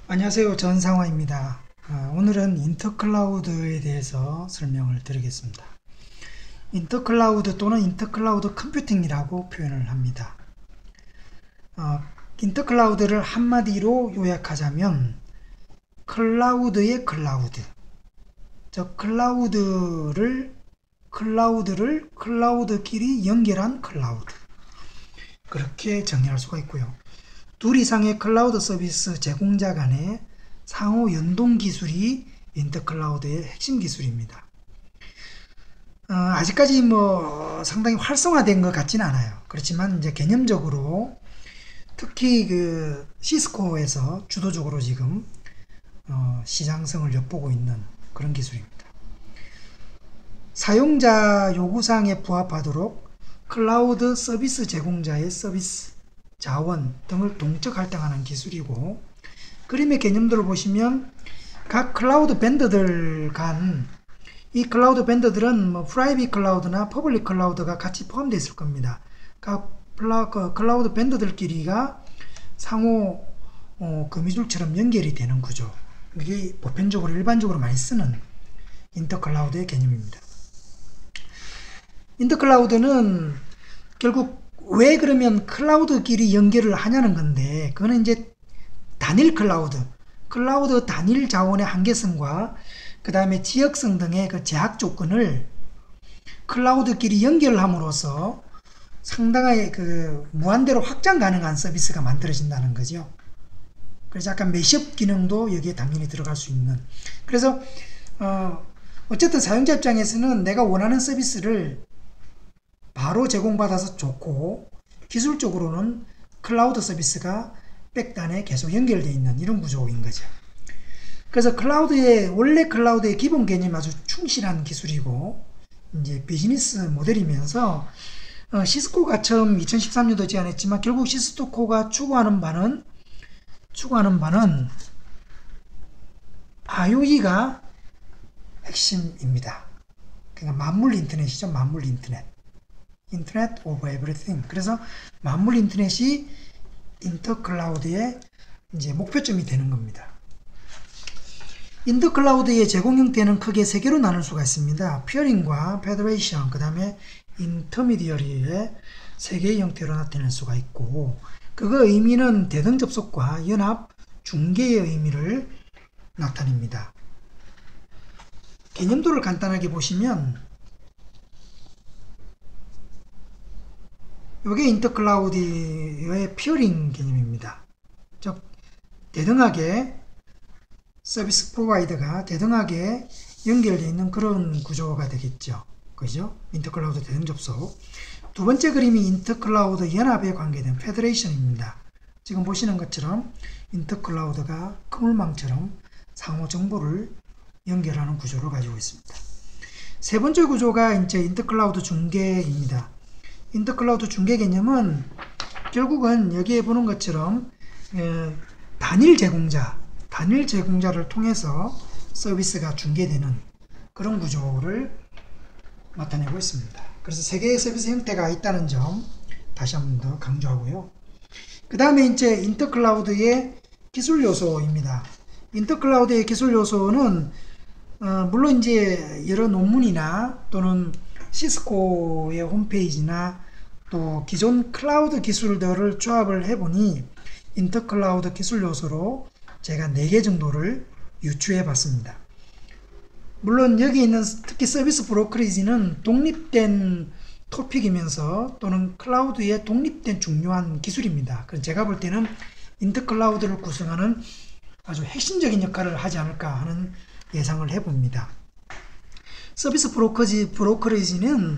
안녕하세요. 전상화입니다. 오늘은 인터클라우드에 대해서 설명을 드리겠습니다. 인터클라우드 또는 인터클라우드 컴퓨팅이라고 표현을 합니다. 어, 인터클라우드를 한마디로 요약하자면 클라우드의 클라우드, 즉 클라우드를 클라우드끼리 연결한 클라우드, 그렇게 정의할 수가 있고요. 둘 이상의 클라우드 서비스 제공자 간의 상호 연동 기술이 인터클라우드의 핵심 기술입니다. 아직까지 상당히 활성화된 것 같지는 않아요. 그렇지만 이제 개념적으로 특히 그 시스코에서 주도적으로 지금 시장성을 엿보고 있는 그런 기술입니다. 사용자 요구사항에 부합하도록 클라우드 서비스 제공자의 서비스 자원 등을 동적 할당하는 기술이고, 그림의 개념들을 보시면 각 클라우드 벤더들 간 이 클라우드 벤더들은 프라이빗 클라우드나 퍼블릭 클라우드가 같이 포함되어 있을 겁니다. 각 클라우드 벤더들끼리가 상호 거미줄처럼 연결이 되는 구조, 이게 보편적으로 일반적으로 많이 쓰는 인터클라우드의 개념입니다. 인터클라우드는 결국 왜 그러면 클라우드끼리 연결을 하냐는 건데, 그거는 이제 단일 클라우드 단일 자원의 한계성과 그 다음에 지역성 등의 그 제약 조건을 클라우드끼리 연결함으로써 상당하게 그 무한대로 확장 가능한 서비스가 만들어진다는 거죠. 그래서 약간 매시업 기능도 여기에 당연히 들어갈 수 있는. 그래서 어쨌든 사용자 입장에서는 내가 원하는 서비스를 바로 제공받아서 좋고, 기술적으로는 클라우드 서비스가 백단에 계속 연결되어 있는 이런 구조인 거죠. 그래서 원래 클라우드의 기본 개념이 아주 충실한 기술이고, 이제 비즈니스 모델이면서, 시스코가 처음 2013년도 제안했지만, 결국 시스코가 추구하는 바는 IoE가 핵심입니다. 그러니까 만물 인터넷이죠. 만물 인터넷. 인터넷 오브 에브리띵. 그래서 만물 인터넷이 인터클라우드의 이제 목표점이 되는 겁니다. 인터클라우드의 제공 형태는 크게 세 개로 나눌 수가 있습니다. 피어링과 페더레이션, 그 다음에 인터미디어리의 세 개의 형태로 나타낼 수가 있고, 그거 의미는 대등 접속과 연합, 중개의 의미를 나타냅니다. 개념도를 간단하게 보시면 이게 인터클라우드의 피어링 개념입니다. 즉 대등하게 서비스 프로바이더가 대등하게 연결되어 있는 그런 구조가 되겠죠. 그죠? 인터클라우드 대등 접속. 두 번째 그림이 인터클라우드 연합에 관계된 페더레이션입니다. 지금 보시는 것처럼 인터클라우드가 그물망처럼 상호 정보를 연결하는 구조를 가지고 있습니다. 세 번째 구조가 이제 인터클라우드 중개입니다. 인터클라우드 중개 개념은 결국은 여기에 보는 것처럼 단일 제공자를 통해서 서비스가 중개되는 그런 구조를 나타내고 있습니다. 그래서 세 개의 서비스 형태가 있다는 점 다시 한 번 더 강조하고요. 그 다음에 이제 인터클라우드의 기술 요소입니다. 인터클라우드의 기술 요소는 물론 이제 여러 논문이나 또는 시스코의 홈페이지나 또 기존 클라우드 기술들을 조합을 해보니 인터클라우드 기술 요소로 제가 4개 정도를 유추해 봤습니다. 물론 여기 있는 특히 서비스 브로커리지는 독립된 토픽이면서 또는 클라우드의 독립된 중요한 기술입니다. 그래서 제가 볼 때는 인터클라우드를 구성하는 아주 핵심적인 역할을 하지 않을까 하는 예상을 해봅니다. 서비스 브로커리지는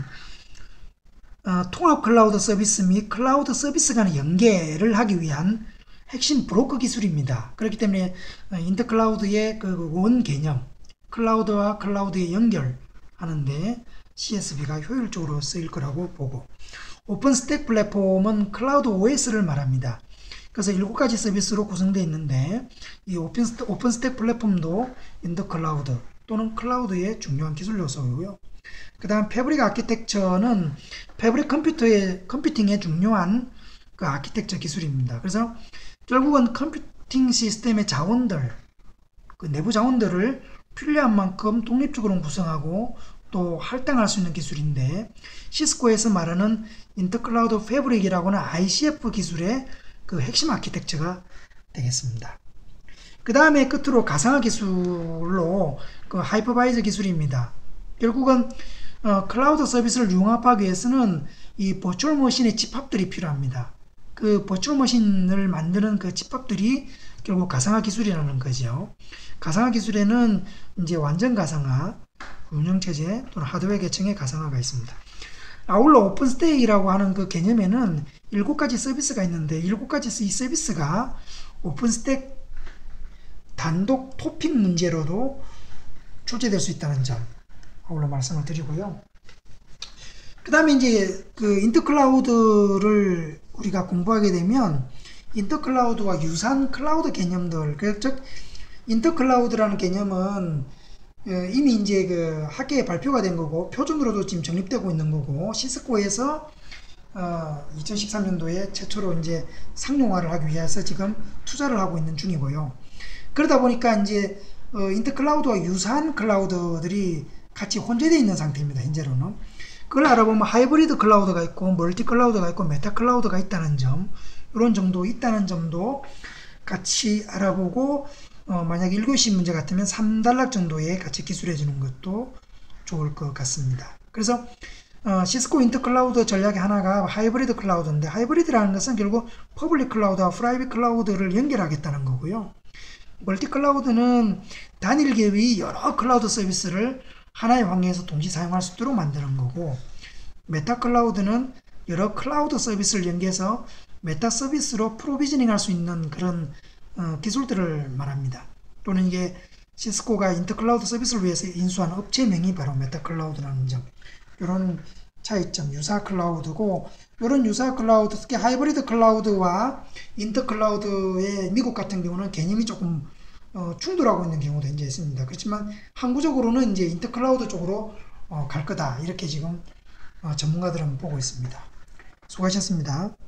통합 클라우드 서비스 및 클라우드 서비스 간의 연계를 하기 위한 핵심 브로커 기술입니다. 그렇기 때문에 인터클라우드의 그 원 개념, 클라우드와 클라우드의 연결하는데 CSV가 효율적으로 쓰일 거라고 보고, 오픈스택 플랫폼은 클라우드 OS를 말합니다. 그래서 7가지 서비스로 구성되어 있는데 이 오픈스택 플랫폼도 인터클라우드 또는 클라우드의 중요한 기술 요소이고요. 그 다음 패브릭 아키텍처는 패브릭 컴퓨팅의 중요한 그 아키텍처 기술입니다. 그래서 결국은 오퍼레이팅 시스템의 자원들, 그 내부 자원들을 필요한 만큼 독립적으로 구성하고 또 할당할 수 있는 기술인데, 시스코에서 말하는 인터클라우드 패브릭이라고는 ICF 기술의 그 핵심 아키텍처가 되겠습니다. 그 다음에 끝으로 가상화 기술로 그 하이퍼바이저 기술입니다. 결국은 클라우드 서비스를 융합하기 위해서는 이 버추얼 머신의 집합들이 필요합니다. 그 버추얼 머신을 만드는 그 집합들이 결국 가상화 기술이라는 거죠. 가상화 기술에는 이제 완전 가상화, 운영체제 또는 하드웨어 계층의 가상화가 있습니다. 아울러 오픈스테이크라고 하는 그 개념에는 7가지 서비스가 있는데 7가지 이 서비스가 오픈스택 단독 토픽 문제로도 출제될 수 있다는 점 아울러 말씀을 드리고요. 그 다음에 이제 그 인터클라우드를 우리가 공부하게 되면 인터클라우드와 유사한 클라우드 개념들, 즉 인터클라우드라는 개념은 이미 이제 그 학계에 발표가 된 거고 표준으로도 지금 정립되고 있는 거고 시스코에서 2013년도에 최초로 이제 상용화를 하기 위해서 지금 투자를 하고 있는 중이고요. 그러다 보니까 이제 인터클라우드와 유사한 클라우드들이 같이 혼재되어 있는 상태입니다. 현재로는. 그걸 알아보면 하이브리드 클라우드가 있고 멀티 클라우드가 있고 메타 클라우드가 있다는 점, 이런 정도 있다는 점도 같이 알아보고 만약 1교시 문제 같으면 3단락 정도에 같이 기술해 주는 것도 좋을 것 같습니다. 그래서 시스코 인터클라우드 전략의 하나가 하이브리드 클라우드인데, 하이브리드라는 것은 결국 퍼블릭 클라우드와 프라이빗 클라우드를 연결하겠다는 거고요. 멀티 클라우드는 단일 기업이 여러 클라우드 서비스를 하나의 환경에서 동시 사용할 수 있도록 만드는 거고, 메타 클라우드는 여러 클라우드 서비스를 연계해서 메타 서비스로 프로비저닝 할 수 있는 그런 기술들을 말합니다. 또는 이게 시스코가 인터클라우드 서비스를 위해서 인수한 업체명이 바로 메타 클라우드라는 점, 이런 차이점, 유사 클라우드고, 이런 유사 클라우드, 특히 하이브리드 클라우드와 인터클라우드의 미국 같은 경우는 개념이 조금 충돌하고 있는 경우도 현재 있습니다. 그렇지만 항구적으로는 이제 인터클라우드 쪽으로 갈 거다, 이렇게 지금 전문가들은 보고 있습니다. 수고하셨습니다.